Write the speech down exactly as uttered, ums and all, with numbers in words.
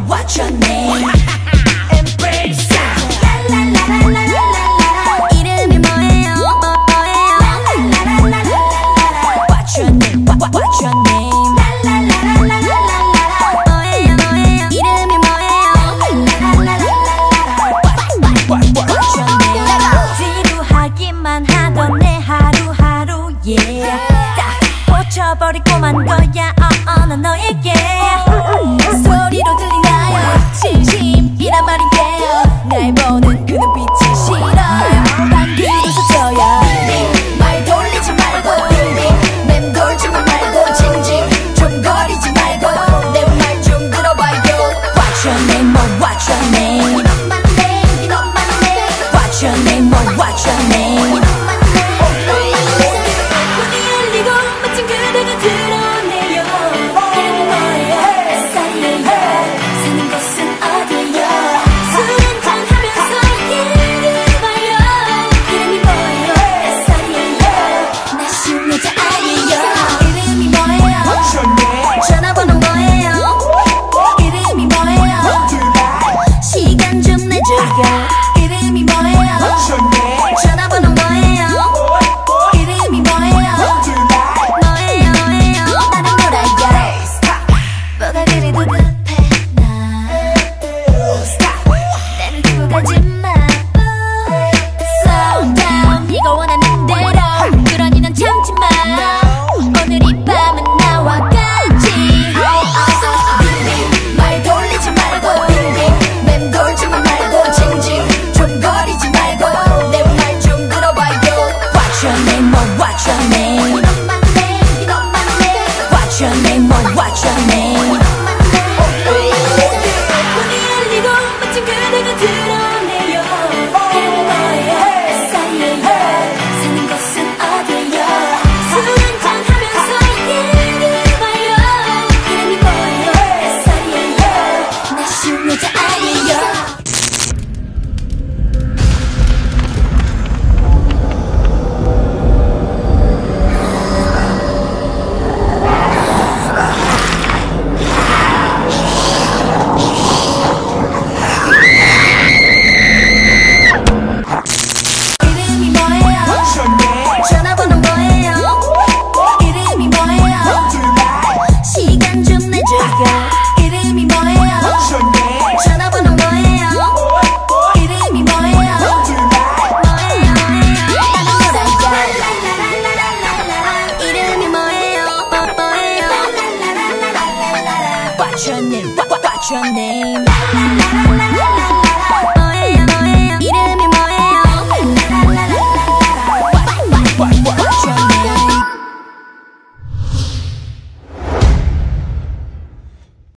what's your name? Embrace. 이름이 뭐예요? What's your name? What, what's your name? 뭐예요? 뭐예요? 이름이 뭐예요? What, what, what's your name? 지루하기만 하던 내 하루하루 yeah. 딱 꽂혀버리고만 거야 어, 어, 난 너에게 소리로 들리나요? 진심이란 말인데요. 날 보는 그 눈빛이 싫어요. 방귀 웃어줘요. 말 돌리지 말고 맴돌지만 말고 징징 좀 거리지 말고 내 말 좀 들어봐요. What's your name? Oh, what's your name? What's your name? Oh, what's your name? 문이 열리고 멋진 그대가 드러내요. 이름이 뭐예요? 몇 살이에요? 사는 곳은 어디예요? 술 한잔하면서 얘기를 봐요. 이름이 뭐예요? 몇 살이에요? 나 쉬운 여자 아니에요. 이름이 뭐예요? What's your name? 전화번호 뭐예요? 이름이 뭐예요? 시간 좀 내줘요. 이름이 뭐예요? What's your name? 전화번호 뭐예요? 이름이 뭐예요? 뭐예요 뭐예요? 나는 몰라요. 뭐가 그리 급해 나 나를 두고 가지마. Slow down. 네가 원하는 대로 그러니 난 참지마. 오늘 이 밤은 나와 같이 말 돌리지 말고 맴돌지만 말고 징징 좀 거리지 말고 내 말 좀 들어봐요. What's your name? Oh, what's your name? What's your name? Oh, what's your name? 문이 열리고 멋진 그대가 드러내요. 이름이 뭐예요? 몇 살이에요? 사는 곳은 어디예요? 술 한잔하면서 얘기해봐요. 이름이 뭐예요? 몇 살이에요? 나 쉬운 여자 아니에요. 이름이 뭐예요? What's your name? 전화번호 뭐예요? 이름이 뭐예요? 시간 좀 내줘요. 이름이 뭐예요? What's your name? 전화번호 뭐예요? 이름이 뭐예요? 뭐예요 뭐예요? 나는 몰라요. 이름이 뭐예요? 뭐예요? What's your name? What, what, what's your name?